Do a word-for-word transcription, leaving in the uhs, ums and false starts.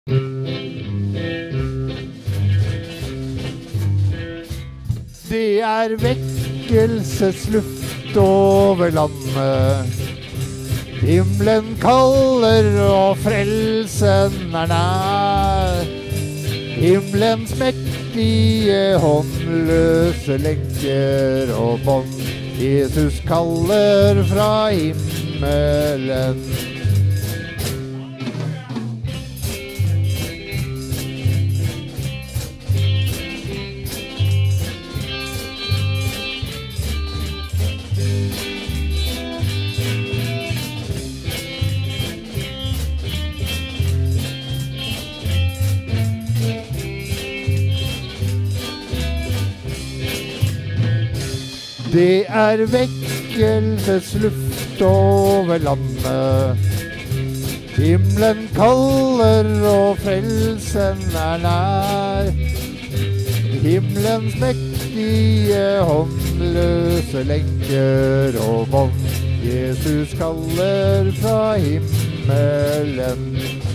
Det er vekkelsesluft over landet. Himmelen kaller og frelsen er nær. Himmelens mektige håndløse lenker og bånd. Jesus kaller fra himmelen. Det er vekkelsesluft over landet. Himmelen kaller og frelsen er nær. Himmelens mektige håndløse lenker og bånd. Jesus kaller fra himmelen.